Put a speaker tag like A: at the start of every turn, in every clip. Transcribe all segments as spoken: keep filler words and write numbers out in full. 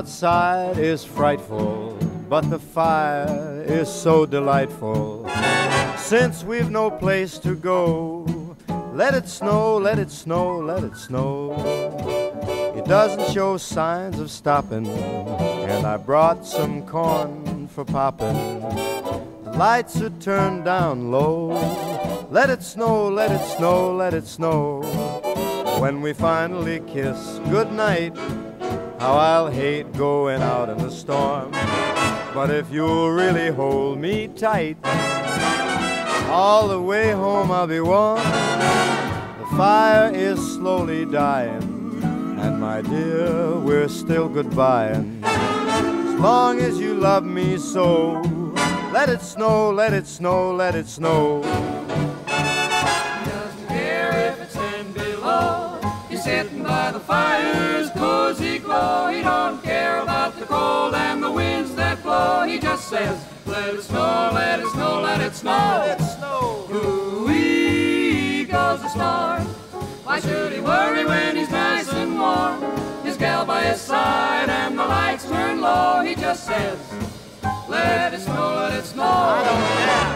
A: outside is frightful, but the fire is so delightful. Since we've no place to go, let it snow, let it snow, let it snow. It doesn't show signs of stopping, and I brought some corn for popping. The lights are turned down low. Let it snow, let it snow, let it snow. When we finally kiss goodnight, how I'll hate going out in the storm. But if you'll really hold me tight, all the way home I'll be warm. The fire is slowly dying, and my dear, we're still goodbying. As long as you love me so, let it snow, let it snow, let it snow.
B: He doesn't care if it's ten below. He's sitting by the fire's cozy glow. He don't care about the cold and the winds that blow. He just says, let it snow, let it snow, let it snow.
A: Let it snow.
B: Ooh-wee goes the storm. Why should he worry when he's nice and warm? His gal by his side and the lights turn low. He just says, let it snow, let it snow.
A: I don't care.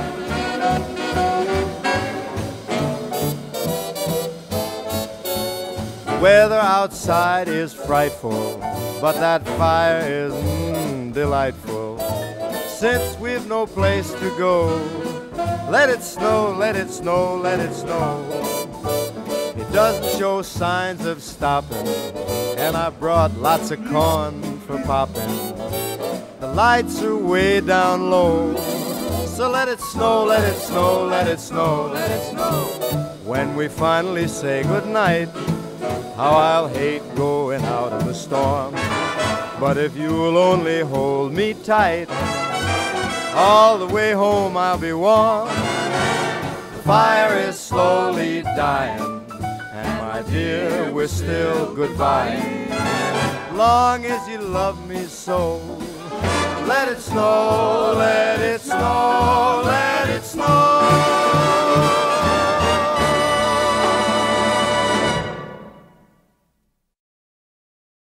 A: The weather outside is frightful, but that fire is mm, delightful. Since we've no place to go, let it snow, let it snow, let it snow. It doesn't show signs of stopping, and I brought lots of corn for popping. The lights are way down low, so let it snow, let it snow, let it snow,
B: Let it snow.
A: when we finally say goodnight, how I'll hate going out in the storm. But if you'll only hold me tight, all the way home I'll be warm. The fire is slowly dying, and my dear, we're still goodbye. Long as you love me so, let it snow, let it snow.